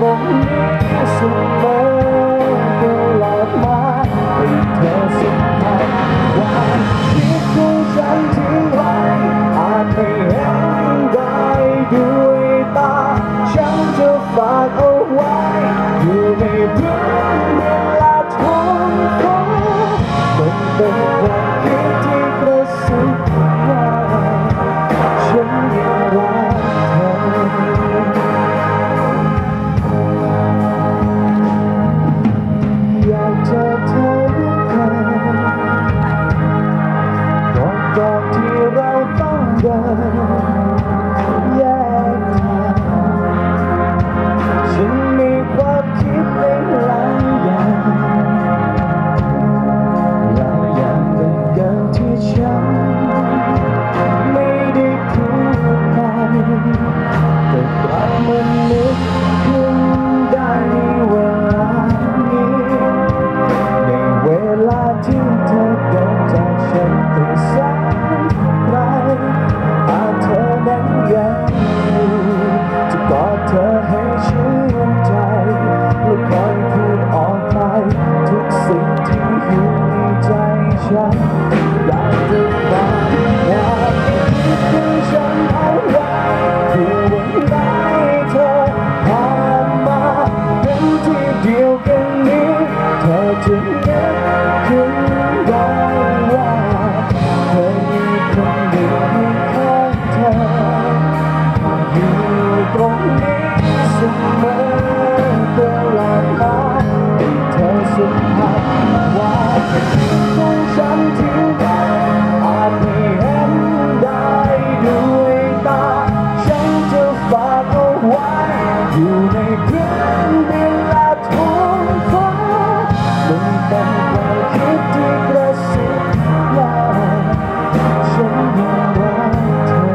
รงนี้เสมอตลอดมาให้เธอสัมผัสความคิดของฉันทิ้งไว้อาจไม่เห็นได้ด้วยตาฉันจะฝากเอาไว้อยู่ในพื้นเวลาท้องฟ้ามันเป็นความคิดที่กระซิบว่าฉันยังรักเธออยากเจอเธอก่อนที่เราต้องเดินแยกทางฉันมีความคิดในหลายอย่างเป็นเกินที่ฉันไม่ได้พูดไปแต่กลับมานึกขึ้นได้ในเวลานี้ในเวลาที่เธอเดินจากฉันไปแสนไกลหากเธอนั้นยังอยู่จะกอดเธอให้ชื่นใจและคอยพูดออกไปทุกสิ่งที่อยู่ในใจฉันอยากจะฟังความคิดของฉันเอาไว้เพื่อวันไหนเธอผ่านมาเป็นที่เดียวกันนี้เธอจะนึกขึ้นได้ว่าเคยมีคนหนึ่งข้างเธออยู่ตรงนี้เสมอตลอดมาให้เธอสัมผัสว่าของฉันที่ไว้อาจไม่เห็นได้ด้วยตาฉันจะฝากเอาไว้อยู่ในพื้นเวลาท้องฟ้ามันเป็นความคิดที่กระซิบว่าฉันยังรักเธอ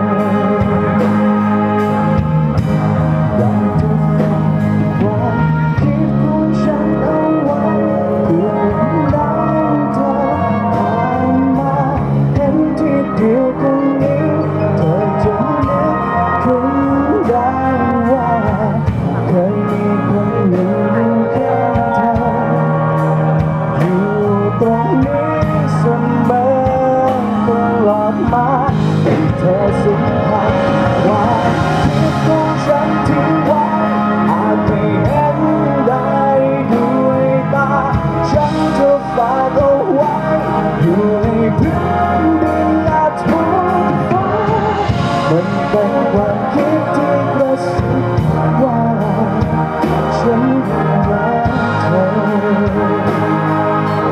อยากจะฟังความคิดของฉันเอาไว้เพื่อวันนั้นเธอผ่านมาเห็นที่เดียวกันนี้เธอจะนึกขึ้นได้ว่าเคยมีคนอยู่ข้างเธออยู่ตรงนี้เสมอตลอดมาให้เธอสัมผัสว่าคิดของฉันทิ้งไว้อาจไม่เห็นได้ด้วยตาฉันจะฝากเอาไว้อยู่ในพื้นดินและท้องฟ้ามันเป็นความคิดที่กระซิบว่าฉันยังรักเธอ